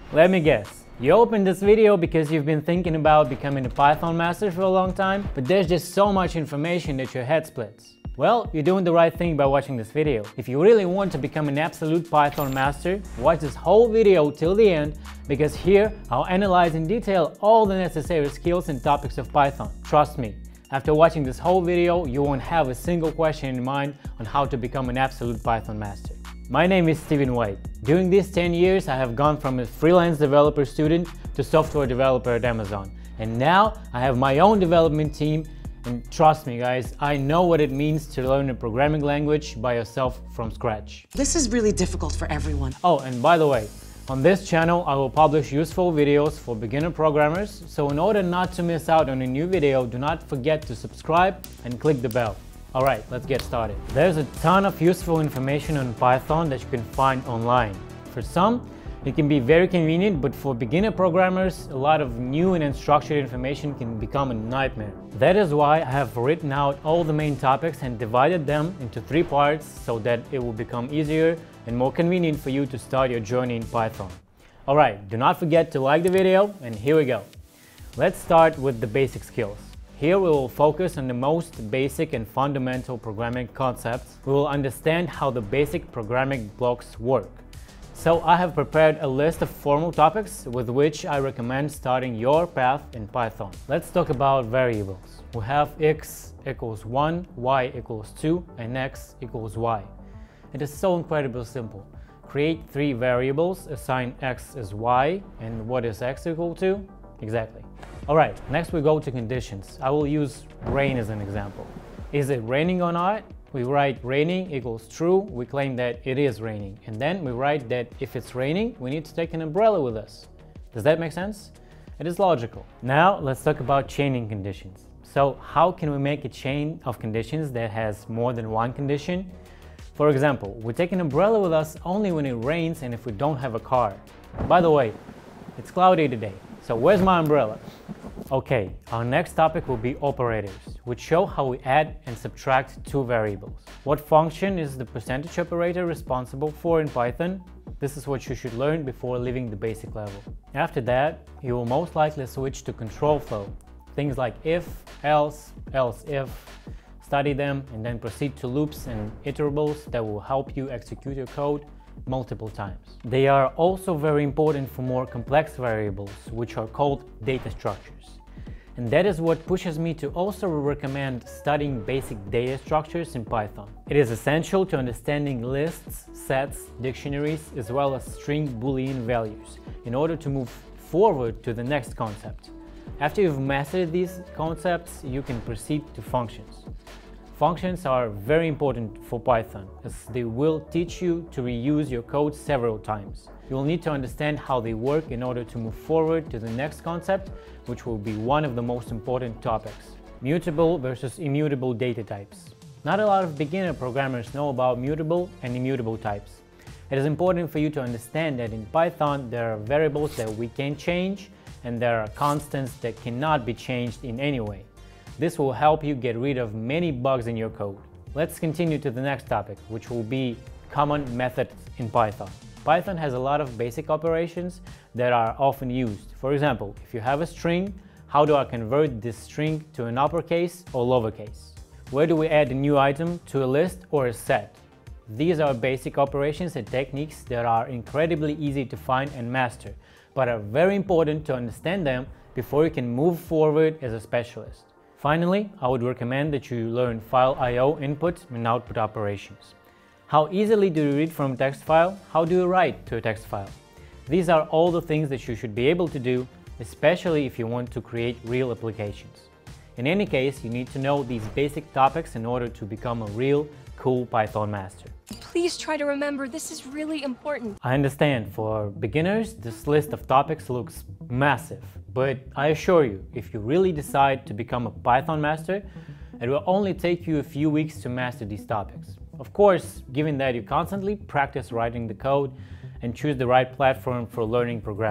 Let me guess. You opened this video because you've been thinking about becoming a Python master for a long time, but there's just so much information that your head splits. Well, you're doing the right thing by watching this video. If you really want to become an absolute Python master, watch this whole video till the end, because here I'll analyze in detail all the necessary skills and topics of Python. Trust me, after watching this whole video, you won't have a single question in mind on how to become an absolute Python master. My name is Steven White. During these 10 years, I have gone from a freelance developer student to software developer at Amazon. And now I have my own development team. And trust me guys, I know what it means to learn a programming language by yourself from scratch. This is really difficult for everyone. Oh, and by the way, on this channel I will publish useful videos for beginner programmers, so in order not to miss out on a new video, do not forget to subscribe and click the bell. Alright, let's get started. There's a ton of useful information on Python that you can find online. For some, it can be very convenient, but for beginner programmers, a lot of new and unstructured information can become a nightmare. That is why I have written out all the main topics and divided them into 3 parts so that it will become easier and more convenient for you to start your journey in Python. Alright, do not forget to like the video, and here we go. Let's start with the basic skills. Here we will focus on the most basic and fundamental programming concepts. We will understand how the basic programming blocks work. So I have prepared a list of formal topics with which I recommend starting your path in Python. Let's talk about variables. We have x equals 1, y equals 2, and x equals y. It is so incredibly simple. Create 3 variables, assign x as y, and what is x equal to? Exactly. Alright, next we go to conditions. I will use rain as an example. Is it raining or not? We write raining equals true, we claim that it is raining. And then we write that if it's raining, we need to take an umbrella with us. Does that make sense? It is logical. Now let's talk about chaining conditions. So how can we make a chain of conditions that has more than one condition? For example, we take an umbrella with us only when it rains and if we don't have a car. By the way, it's cloudy today, so where's my umbrella? Okay, our next topic will be operators, which show how we add and subtract 2 variables. What function is the percentage operator responsible for in Python? This is what you should learn before leaving the basic level. After that, you will most likely switch to control flow. Things like if, else, else if, study them, and then proceed to loops and iterables that will help you execute your code multiple times. They are also very important for more complex variables, which are called data structures. And that is what pushes me to also recommend studying basic data structures in Python. It is essential to understanding lists, sets, dictionaries, as well as string Boolean values in order to move forward to the next concept. After you've mastered these concepts, you can proceed to functions. Functions are very important for Python, as they will teach you to reuse your code several times. You will need to understand how they work in order to move forward to the next concept, which will be one of the most important topics: mutable versus immutable data types. Not a lot of beginner programmers know about mutable and immutable types. It is important for you to understand that in Python there are variables that we can change, and there are constants that cannot be changed in any way. This will help you get rid of many bugs in your code. Let's continue to the next topic, which will be common methods in Python. Python has a lot of basic operations that are often used. For example, if you have a string, how do I convert this string to an uppercase or lowercase? Where do we add a new item to a list or a set? These are basic operations and techniques that are incredibly easy to find and master, but are very important to understand them before you can move forward as a specialist. Finally, I would recommend that you learn file I/O input and output operations. How easily do you read from a text file? How do you write to a text file? These are all the things that you should be able to do, especially if you want to create real applications. In any case, you need to know these basic topics in order to become a real cool Python master. Please try to remember, this is really important. I understand, for beginners, this list of topics looks massive, but I assure you, if you really decide to become a Python master, it will only take you a few weeks to master these topics. Of course, given that you constantly practice writing the code and choose the right platform for learning programming.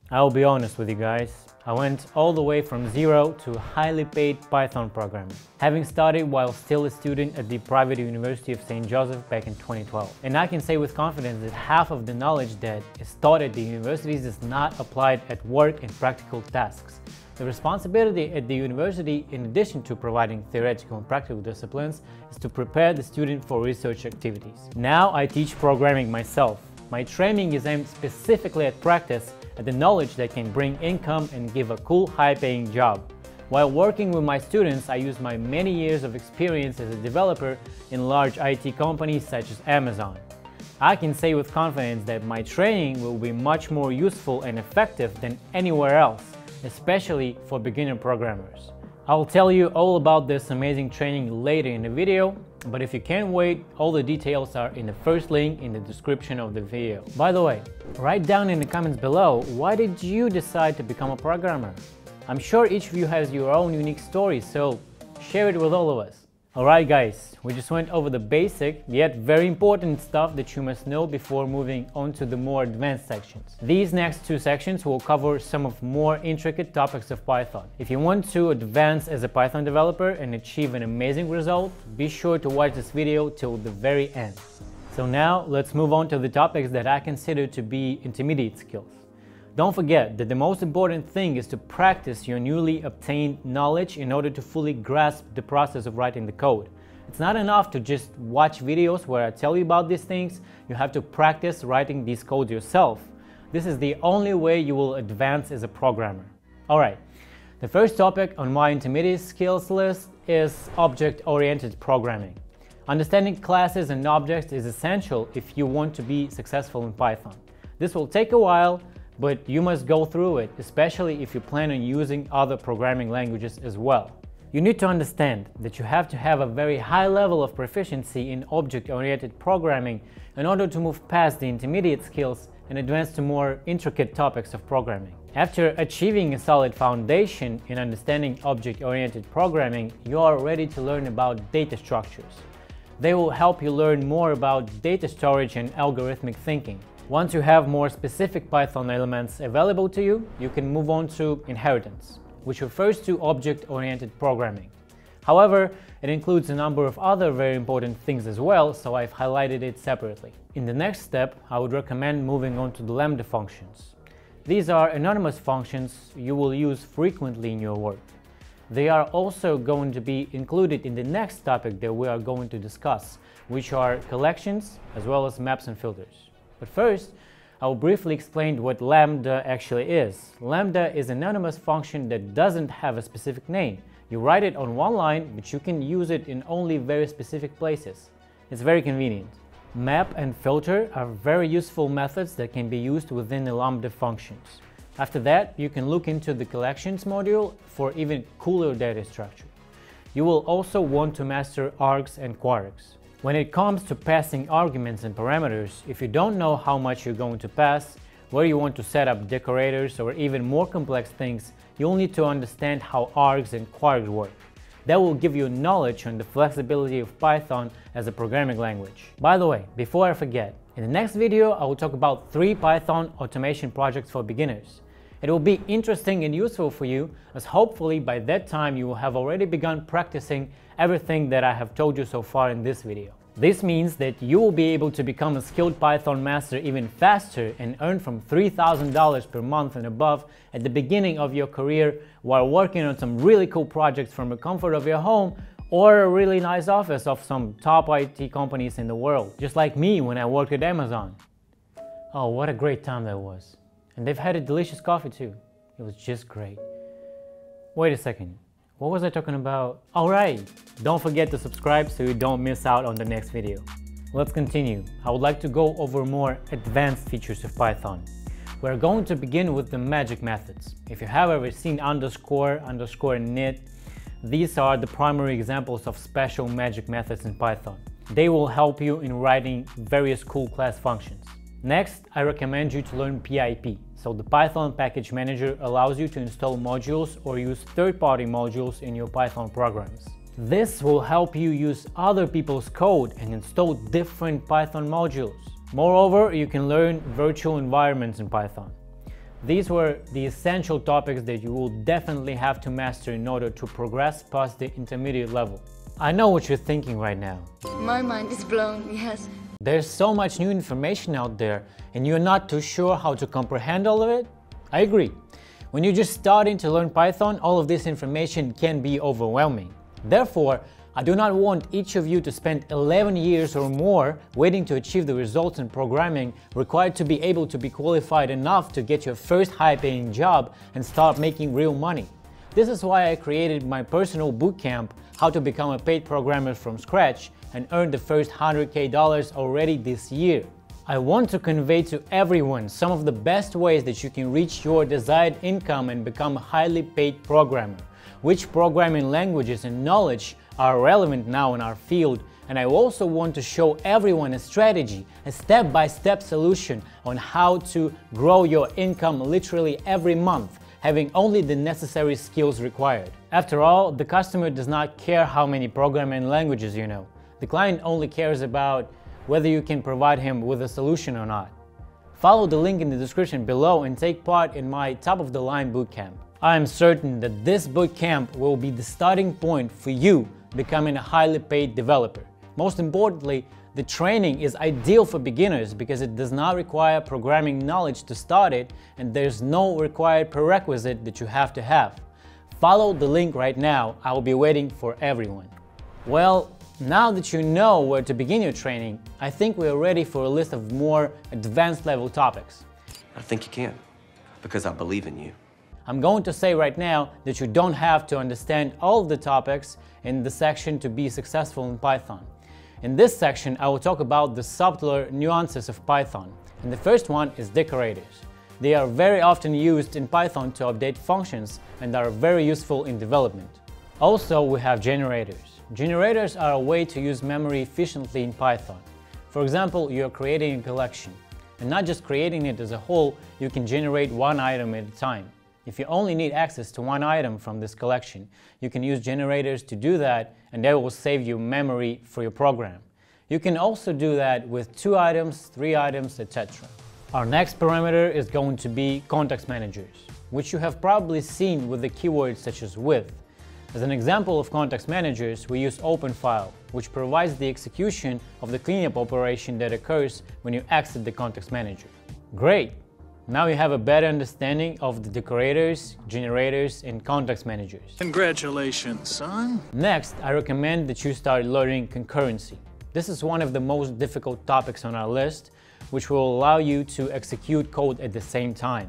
I'll be honest with you guys, I went all the way from zero to a highly paid Python programmer, having started while still a student at the private University of St. Joseph back in 2012. And I can say with confidence that half of the knowledge that is taught at the universities is not applied at work and practical tasks. The responsibility at the university, in addition to providing theoretical and practical disciplines, is to prepare the student for research activities. Now I teach programming myself. My training is aimed specifically at practice, at the knowledge that can bring income and give a cool, high-paying job. While working with my students, I use my many years of experience as a developer in large IT companies such as Amazon. I can say with confidence that my training will be much more useful and effective than anywhere else, especially for beginner programmers. I'll tell you all about this amazing training later in the video, but if you can't wait, all the details are in the first link in the description of the video. By the way, write down in the comments below, why did you decide to become a programmer? I'm sure each of you has your own unique story, so share it with all of us. Alright guys, we just went over the basic, yet very important stuff that you must know before moving on to the more advanced sections. These next two sections will cover some of more intricate topics of Python. If you want to advance as a Python developer and achieve an amazing result, be sure to watch this video till the very end. So now let's move on to the topics that I consider to be intermediate skills. Don't forget that the most important thing is to practice your newly obtained knowledge in order to fully grasp the process of writing the code. It's not enough to just watch videos where I tell you about these things. You have to practice writing these codes yourself. This is the only way you will advance as a programmer. Alright, the first topic on my intermediate skills list is object-oriented programming. Understanding classes and objects is essential if you want to be successful in Python. This will take a while, but you must go through it, especially if you plan on using other programming languages as well. You need to understand that you have to have a very high level of proficiency in object-oriented programming in order to move past the intermediate skills and advance to more intricate topics of programming. After achieving a solid foundation in understanding object-oriented programming, you are ready to learn about data structures. They will help you learn more about data storage and algorithmic thinking. Once you have more specific Python elements available to you, you can move on to inheritance, which refers to object-oriented programming. However, it includes a number of other very important things as well, so I've highlighted it separately. In the next step, I would recommend moving on to the Lambda functions. These are anonymous functions you will use frequently in your work. They are also going to be included in the next topic that we are going to discuss, which are collections as well as maps and filters. But first, I will briefly explain what Lambda actually is. Lambda is an anonymous function that doesn't have a specific name. You write it on one line, but you can use it in only very specific places. It's very convenient. Map and filter are very useful methods that can be used within the Lambda functions. After that, you can look into the collections module for even cooler data structure. You will also want to master args and quarks. When it comes to passing arguments and parameters, if you don't know how much you're going to pass, where you want to set up decorators or even more complex things, you'll need to understand how args and quarks work. That will give you knowledge on the flexibility of Python as a programming language. By the way, before I forget, in the next video I will talk about 3 Python automation projects for beginners. It will be interesting and useful for you, as hopefully by that time you will have already begun practicing everything that I have told you so far in this video. This means that you will be able to become a skilled Python master even faster and earn from $3,000 per month and above at the beginning of your career while working on some really cool projects from the comfort of your home or a really nice office of some top IT companies in the world, just like me when I worked at Amazon. Oh, what a great time that was. And they've had a delicious coffee too. It was just great. Wait a second. What was I talking about? Alright, don't forget to subscribe so you don't miss out on the next video. Let's continue. I would like to go over more advanced features of Python. We're going to begin with the magic methods. If you have ever seen underscore, init, these are the primary examples of special magic methods in Python. They will help you in writing various cool class functions. Next, I recommend you to learn PIP. So the Python Package Manager allows you to install modules or use third-party modules in your Python programs. This will help you use other people's code and install different Python modules. Moreover, you can learn virtual environments in Python. These were the essential topics that you will definitely have to master in order to progress past the intermediate level. I know what you're thinking right now. My mind is blown, yes. There's so much new information out there and you're not too sure how to comprehend all of it? I agree. When you're just starting to learn Python, all of this information can be overwhelming. Therefore, I do not want each of you to spend 11 years or more waiting to achieve the results in programming required to be able to be qualified enough to get your first high-paying job and start making real money. This is why I created my personal bootcamp, How to Become a Paid Programmer from Scratch, and earn the first $100K already this year. I want to convey to everyone some of the best ways that you can reach your desired income and become a highly paid programmer, which programming languages and knowledge are relevant now in our field, and I also want to show everyone a strategy, a step-by-step solution on how to grow your income literally every month, having only the necessary skills required. After all, the customer does not care how many programming languages you know. The client only cares about whether you can provide him with a solution or not. Follow the link in the description below and take part in my top-of-the-line bootcamp. I am certain that this bootcamp will be the starting point for you becoming a highly paid developer. Most importantly, the training is ideal for beginners because it does not require programming knowledge to start it, and there's no required prerequisite that you have to have. Follow the link right now. I will be waiting for everyone. Well, now that you know where to begin your training, I think we are ready for a list of more advanced level topics. I think you can, because I believe in you. I'm going to say right now that you don't have to understand all of the topics in the section to be successful in Python. In this section, I will talk about the subtler nuances of Python, and the first one is decorators. They are very often used in Python to update functions and are very useful in development. Also, we have generators. Generators are a way to use memory efficiently in Python. For example, you are creating a collection, and not just creating it as a whole, you can generate one item at a time. If you only need access to one item from this collection, you can use generators to do that, and they will save you memory for your program. You can also do that with 2 items, 3 items, etc. Our next parameter is going to be context managers, which you have probably seen with the keywords such as with. As an example of context managers, we use OpenFile, which provides the execution of the cleanup operation that occurs when you exit the context manager. Great! Now you have a better understanding of the decorators, generators, and context managers. Congratulations, son. Next, I recommend that you start learning concurrency. This is one of the most difficult topics on our list, which will allow you to execute code at the same time.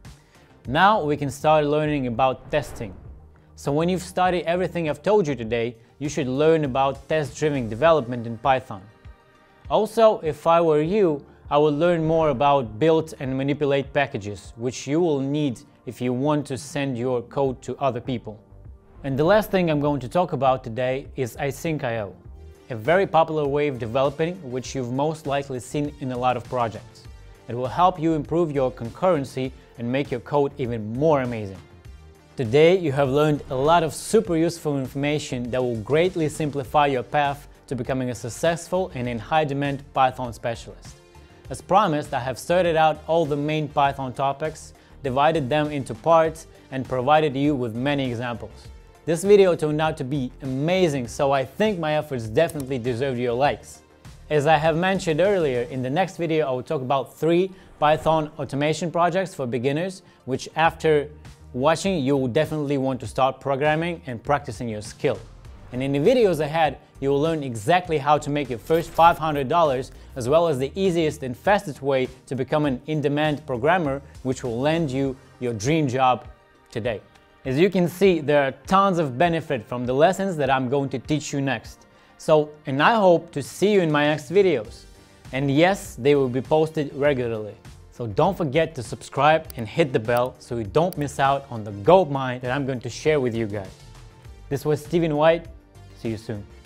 Now we can start learning about testing. So when you've studied everything I've told you today, you should learn about test-driven development in Python. Also, if I were you, I will learn more about build and manipulate packages, which you will need if you want to send your code to other people. And the last thing I'm going to talk about today is Async.io, a very popular way of developing, which you've most likely seen in a lot of projects. It will help you improve your concurrency and make your code even more amazing. Today, you have learned a lot of super useful information that will greatly simplify your path to becoming a successful and in high demand Python specialist. As promised, I have sorted out all the main Python topics, divided them into parts, and provided you with many examples. This video turned out to be amazing, so I think my efforts definitely deserve your likes. As I have mentioned earlier, in the next video I will talk about 3 Python automation projects for beginners, which after watching you will definitely want to start programming and practicing your skill. And in the videos ahead, you will learn exactly how to make your first $500, as well as the easiest and fastest way to become an in-demand programmer, which will land you your dream job today. As you can see, there are tons of benefit from the lessons that I'm going to teach you next. And I hope to see you in my next videos. And yes, they will be posted regularly. So don't forget to subscribe and hit the bell so you don't miss out on the gold mine that I'm going to share with you guys. This was Stephen White. See you soon.